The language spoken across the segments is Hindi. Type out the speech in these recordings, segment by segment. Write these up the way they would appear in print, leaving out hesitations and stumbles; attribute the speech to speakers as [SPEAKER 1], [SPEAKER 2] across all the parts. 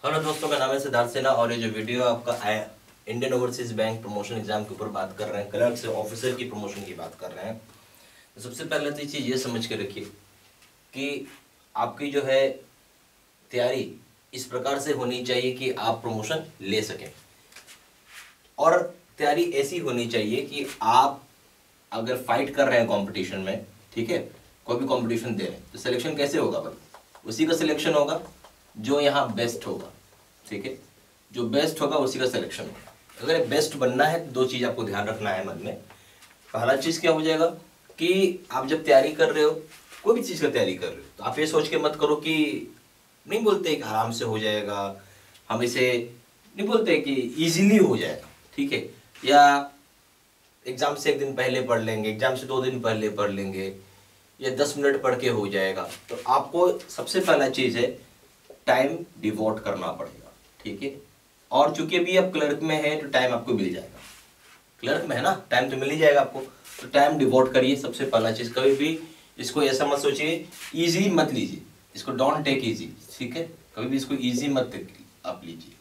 [SPEAKER 1] हेलो दोस्तों, का नाम है सिद्धार्थ सेना और ये जो वीडियो आपका आया Indian Overseas Bank promotion exam के ऊपर बात कर रहे हैं, क्लर्क से ऑफिसर की प्रमोशन की बात कर रहे हैं। तो सबसे पहले तो ये चीज़ ये समझ के रखिए कि आपकी जो है तैयारी इस प्रकार से होनी चाहिए कि आप प्रमोशन ले सकें, और तैयारी ऐसी होनी चाहिए कि आप अगर फाइट कर रहे हैं कंपटीशन में, ठीक है, कोई भी कंपटीशन दे रहे हैं, तो सिलेक्शन कैसे होगा भाई? उसी का सिलेक्शन होगा जो यहाँ बेस्ट होगा, ठीक है, जो बेस्ट होगा उसी का सिलेक्शन होगा। अगर बेस्ट बनना है तो दो चीज़ आपको ध्यान रखना है मन में। पहला चीज़ क्या हो जाएगा कि आप जब तैयारी कर रहे हो, कोई भी चीज़ का तैयारी कर रहे हो, तो आप ये सोच के मत करो कि, नहीं बोलते कि आराम से हो जाएगा, हम इसे नहीं बोलते कि इजीली हो जाएगा, ठीक है, या एग्जाम से एक दिन पहले पढ़ लेंगे, एग्जाम से 2 दिन पहले पढ़ लेंगे, या 10 मिनट पढ़ के हो जाएगा। तो आपको सबसे पहला चीज़ है टाइम डिवोट करना पड़ेगा, ठीक है। और चूंकि अभी आप क्लर्क में है तो टाइम आपको मिल जाएगा, क्लर्क में है ना, टाइम तो मिल ही जाएगा आपको, तो टाइम डिवोट करिए। सबसे पहला चीज़, कभी भी इसको ऐसा मत सोचिए, ईजी मत लीजिए इसको, डोंट टेक ईजी, ठीक है, कभी भी इसको ईजी मत आप लीजिए।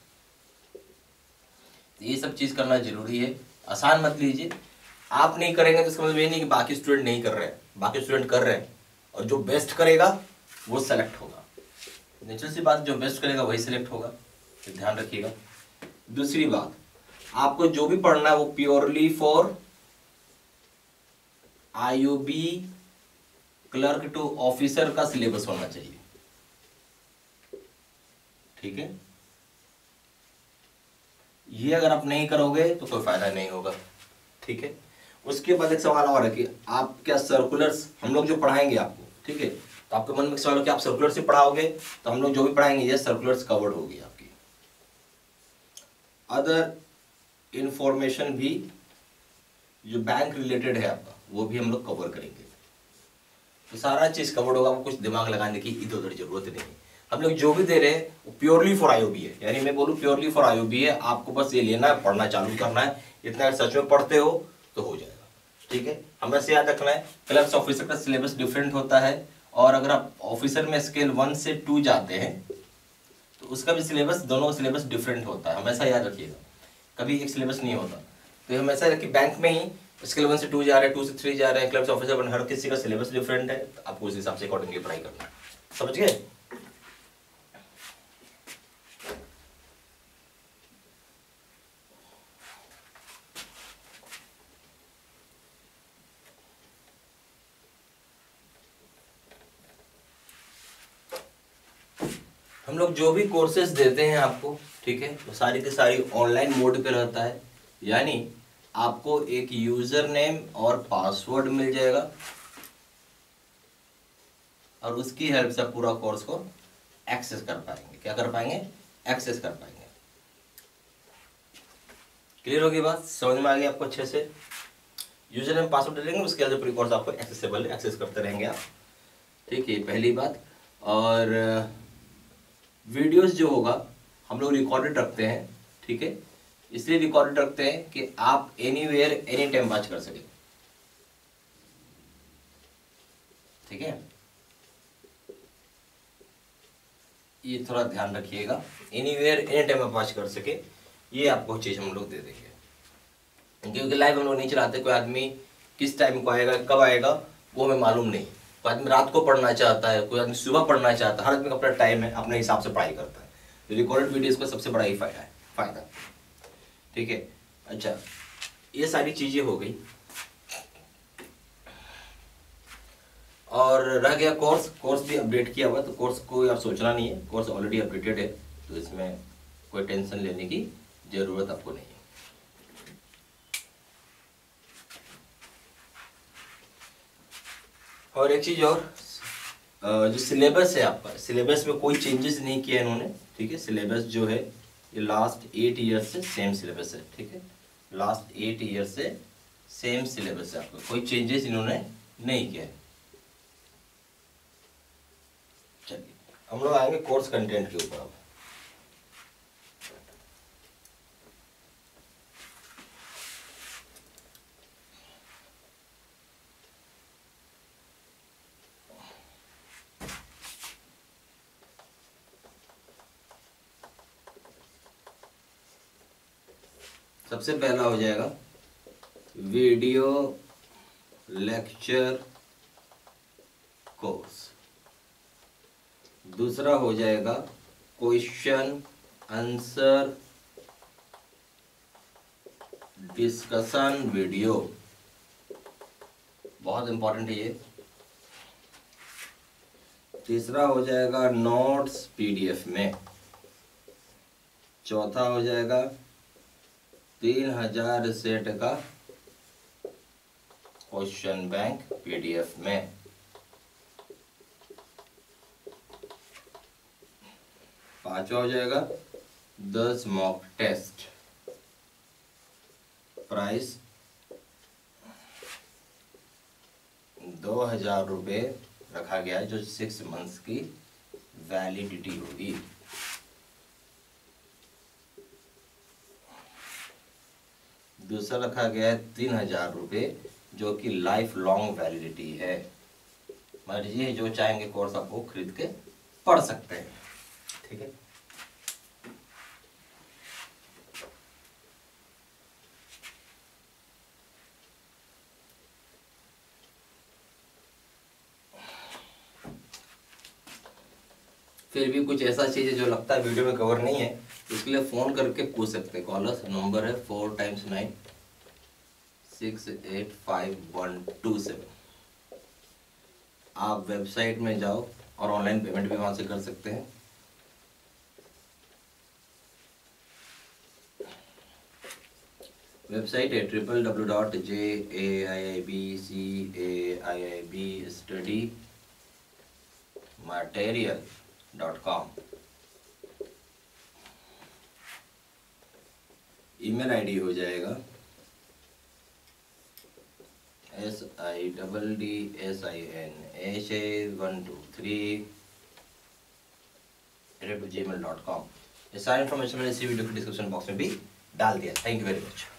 [SPEAKER 1] ये सब चीज़ करना जरूरी है, आसान मत लीजिए। आप नहीं करेंगे तो इसका मतलब ये नहीं कि बाकी स्टूडेंट नहीं कर रहे हैं, बाकी स्टूडेंट कर रहे हैं, और जो बेस्ट करेगा वो सेलेक्ट होगा। नेचुरल सी बात, जो बेस्ट करेगा वही सिलेक्ट होगा, तो ध्यान रखिएगा। दूसरी बात, आपको जो भी पढ़ना है वो purely for IOB clerk to officer का सिलेबस होना चाहिए, ठीक है। ये अगर आप नहीं करोगे तो कोई फायदा नहीं होगा, ठीक है। उसके बाद एक सवाल और है कि आप क्या सर्कुलर्स, हम लोग जो पढ़ाएंगे आपको, ठीक है, तो आपके मन में सवाल हो कि आप सर्कुलर से पढ़ाओगे, तो हम लोग जो भी पढ़ाएंगे ये सर्कुलर्स कवर्ड होगी आपकी। अदर इंफॉर्मेशन भी जो बैंक रिलेटेड है आपका, वो भी हम लोग कवर करेंगे, तो सारा चीज कवर्ड होगा, कुछ दिमाग लगाने की इधर उधर जरूरत नहीं है। हम लोग जो भी दे रहे हैं वो प्योरली फॉर आईओबी है, यानी मैं बोलूँ प्योरली फॉर आईओबी है। आपको बस ये लेना है, पढ़ना चालू करना है, इतना सच में पढ़ते हो तो हो जाएगा, ठीक है। हमें से याद रखना है, क्लर्क्स ऑफिसर का सिलेबस डिफरेंट होता है, और अगर आप ऑफिसर में स्केल 1 से 2 जाते हैं तो उसका भी सिलेबस, दोनों का सिलेबस डिफरेंट होता है, हमेशा याद रखिएगा, कभी एक सिलेबस नहीं होता। तो हमेशा रखिए, बैंक में ही स्केल 1 से 2 जा रहे हैं, 2 से 3 जा रहे हैं, क्लर्क्स ऑफिसर बन, हर किसी का सिलेबस डिफरेंट है, तो आपको उस हिसाब से अकॉर्डिंगली पढ़ाई करना है, समझ गए। हम लोग जो भी कोर्सेज देते हैं आपको, ठीक है, तो सारी की सारी ऑनलाइन मोड पे रहता है, यानी आपको एक यूजर नेम और पासवर्ड मिल जाएगा, और उसकी हेल्प से पूरा कोर्स को एक्सेस कर पाएंगे। क्या कर पाएंगे? एक्सेस कर पाएंगे। क्लियर होगी बात? समझ में आ गई आपको अच्छे से? यूजर नेम पासवर्ड डालेंगे, उसके बाद पूरी कोर्स आपको एक्सेसिबल, एक्सेस करते रहेंगे आप, ठीक है, पहली बात। और वीडियोस जो होगा हम लोग रिकॉर्डेड रखते हैं, ठीक है, इसलिए रिकॉर्डेड रखते हैं कि आप एनीवेयर एनी टाइम वॉच कर सके, ठीक है, ये थोड़ा ध्यान रखिएगा, एनीवेयर एनी टाइम आप वॉच कर सके, ये आपको चीज हम लोग दे देंगे। क्योंकि लाइव हम लोग नहीं चलाते, कोई आदमी किस टाइम को आएगा, कब आएगा, वो हमें मालूम नहीं। कोई आदमी रात को पढ़ना चाहता है, कोई आदमी सुबह पढ़ना चाहता है, हर आदमी का अपना टाइम है, अपने हिसाब से पढ़ाई करता है। तो रिकॉर्डेड वीडियोस का सबसे बड़ा ही फायदा है, फायदा, ठीक है। अच्छा, ये सारी चीजें हो गई, और रह गया कोर्स। कोर्स भी अपडेट किया हुआ, तो कोर्स को आप सोचना नहीं है, कोर्स ऑलरेडी अपडेटेड है, तो इसमें कोई टेंशन लेने की जरूरत आपको नहीं है। और एक चीज और, जो सिलेबस है आपका, सिलेबस में कोई चेंजेस नहीं किया इन्होंने, ठीक है। सिलेबस जो है ये लास्ट 8 ईयर से सेम सिलेबस है, ठीक है, लास्ट 8 ईयर से सेम सिलेबस है आपका, कोई चेंजेस इन्होंने नहीं किया है। चलिए हम लोग आएंगे कोर्स कंटेंट के ऊपर अब। सबसे पहला हो जाएगा वीडियो लेक्चर कोर्स, दूसरा हो जाएगा क्वेश्चन आंसर डिस्कशन वीडियो, बहुत इंपॉर्टेंट है ये। तीसरा हो जाएगा नोट्स पीडीएफ में। चौथा हो जाएगा 3000 सेट का क्वेश्चन बैंक पीडीएफ में। पांचवा हो जाएगा 10 मॉक टेस्ट, प्राइस 2000 रुपये रखा गया है, जो 6 मंथ्स की वैलिडिटी होगी। दूसरा रखा गया है 3000 रुपये, जो कि लाइफ लॉन्ग वैलिडिटी है। मर्जी है, जो चाहेंगे कोर्स आप वो खरीद के पढ़ सकते हैं। ठीक है, फिर भी कुछ ऐसा चीज़ है जो लगता है वीडियो में कवर नहीं है, इसके लिए फ़ोन करके पूछ सकते हैं। कॉलर्स नंबर है 4 × 9 685 127। आप वेबसाइट में जाओ और ऑनलाइन पेमेंट भी वहाँ से कर सकते हैं। वेबसाइट है www.jaiibcaiibstudymaterial.com। ईमेल आईडी हो जाएगा SIDDSINHA123@gmail.com। ये सारी इन्फॉर्मेशन मैंने इसी वीडियो के डिस्क्रिप्शन बॉक्स में भी डाल दिया। Thank you very much.